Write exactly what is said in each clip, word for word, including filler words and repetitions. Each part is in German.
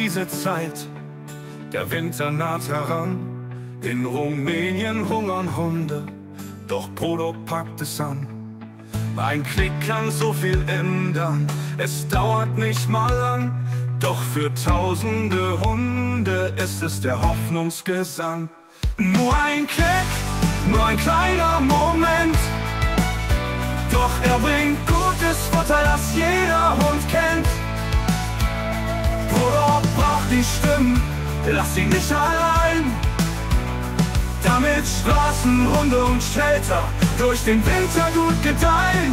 diese Zeit, der Winter naht heran. In Rumänien hungern Hunde, doch Prodo packt es an. Ein Klick kann so viel ändern, es dauert nicht mal lang. Doch für tausende Hunde ist es der Hoffnungsgesang. Nur ein Klick, nur ein kleiner Moment, doch er bringt gutes Futter, das jeder Hund kennt. Prodo braucht die Stimmen, lass ihn nicht allein, damit Straßenhunde und Shelter durch den Winter gut gedeihen.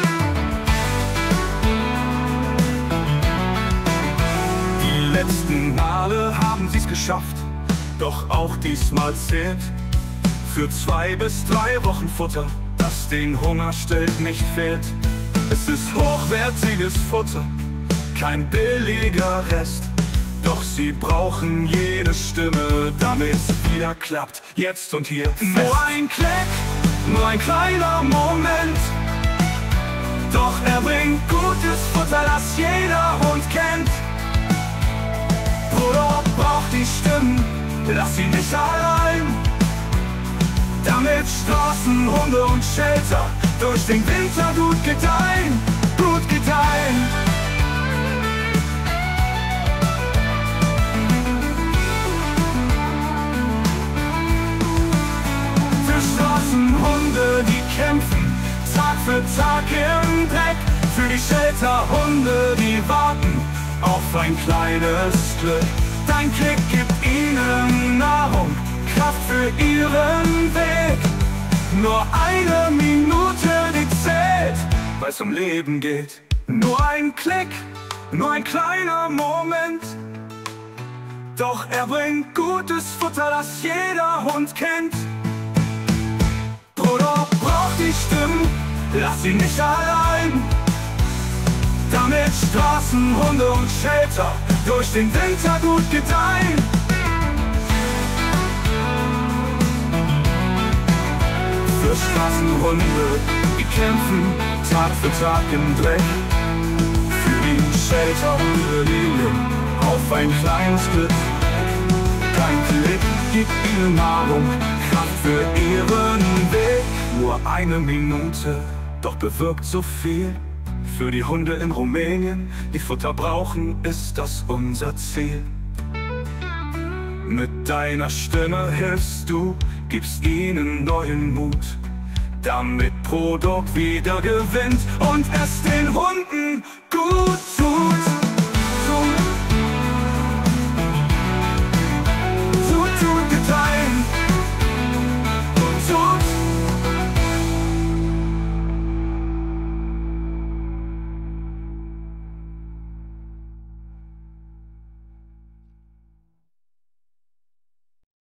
Die letzten Male haben sie's geschafft, doch auch diesmal zählt. Für zwei bis drei Wochen Futter, das den Hunger stillt, nicht fehlt. Es ist hochwertiges Futter, kein billiger Rest. Doch sie brauchen jede Stimme, damit's wieder klappt, jetzt und hier fest. Nur ein Klick, nur ein kleiner Moment, doch er bringt gutes Futter, das jeder Hund kennt. Prodo braucht die Stimmen, lass ihn nicht allein, damit Straßenhunde und Shelter durch den Winter gut gedeihen, gut gedeihen. Straßenhunde, die kämpfen Tag für Tag im Dreck. Für die Shelterhunde, die warten auf ein kleines Glück. Dein Klick gibt ihnen Nahrung, Kraft für ihren Weg. Nur eine Minute, die zählt, weil's um Leben geht. Nur ein Klick, nur ein kleiner Moment, doch er bringt gutes Futter, das jeder Hund kennt. Prodo braucht die Stimmen, lass ihn nicht allein, damit Straßenhunde und Shelter durch den Winter gut gedeihen. Für Straßenhunde, die kämpfen Tag für Tag im Dreck. Für die Shelterhunde, die leben auf ein kleines Glück. Kein Klick gibt ihnen Nahrung, Kraft für ihren Weg. Nur eine Minute, doch bewirkt so viel. Für die Hunde in Rumänien, die Futter brauchen, ist das unser Ziel. Mit deiner Stimme hilfst du, gibst ihnen neuen Mut, damit Prodo wieder gewinnt und es den Hunden